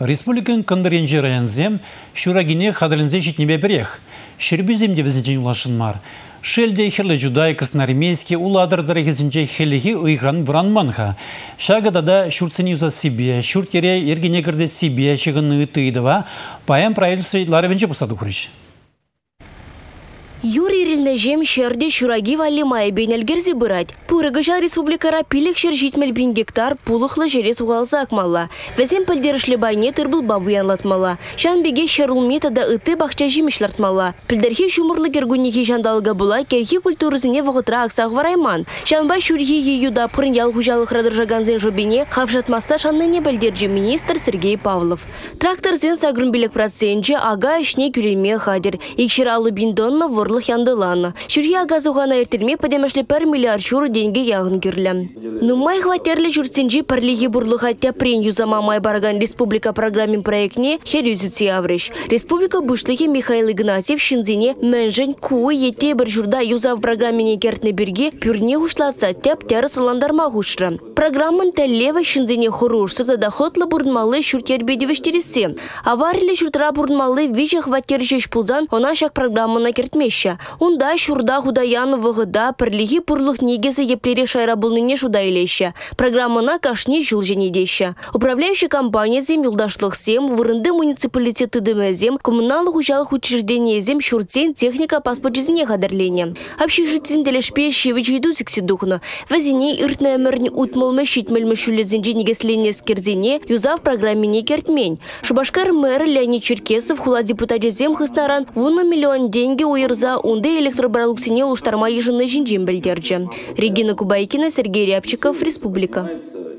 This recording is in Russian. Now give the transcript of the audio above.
Республикан Кандыренжи районзем шурагине хадырынзе житнебе берех. Шербюземде візінчен улашынмар. Шелде херле жудай красноармейский уладырдыры кезінче хеллихи ұйғран вранманха. Шагадада шурценюза себе, шуртере ергенегірде себе чығыны ұтыйдыва, паян правительство ларывенче посаду құрыш. Юрий Рильнажем шерде шураги вали мая бейнелгерзи бырать. Пурыгыжа республикара пилек шер житмел бин гектар пулықлы жерес уғалса акмалла. Везен пілдерішлі байне тұрбыл бабу янлатмалла. Шан беге шерул метода ыты бақча жимішлартмалла. Пілдерхи шумырлы кергуннихи жандалга була керхи культурызыне вғытра ақсақ варайман. Шанба шурхи еюда пырын ял хужалық радыржаганзен жобине хавшатмаса шанныне бәлдерджі министр Сергей Павлов. Трактор зен сагрын билек процентче ага ішне күлеме хадер. Икширалы биндонна яндыланы. Шурья газуғана ертелме подемешлі 1 миллиард шуру деньги яғын керлі. Нумай хватерлі жүрсенжі парлиги бурлыға тяпрен юзама май бараган республика программин проектне хер юзуци авреш. Республика бушлыхи Михаил Игнатьев шинзине мэнжен куы ете бір журда юзав программине кертне берге пюрне ушлатса тяп тяры сыландарма хушры. Программын тәллева шинзине хорурсы да доходлы бурнмалы шуртербедевештересе. Аварили шуртра бурнмалы виче хватершеш пулзан она шак программына кертмеш. Унда шурда худаяны вғыда пірлігі пұрлық негізі еплері шайрабылныне шуда илеші. Программына кашне жыл женедеші. Управляющая компания зем юлдашлық сем, вырынды муниципалитеты дымезем, коммуналық ұжалық учреждение зем шурцен техника паспорт жизне қадырлене. Общежитизм делешпе шевич еду сексидухну. Вазине иртная мөрні утмылмы шитмелмі шулезен женегеслене скерзене юзав программине кертмень. Шубашкар мэр Леонид Черкесов хула депутат зем хыснаран 1 миллион деньги уйырза унды электробаралуксине уштарма ежины жинжин білдерджі. Регина Кубайкина, Сергей Рябчиков, Республика.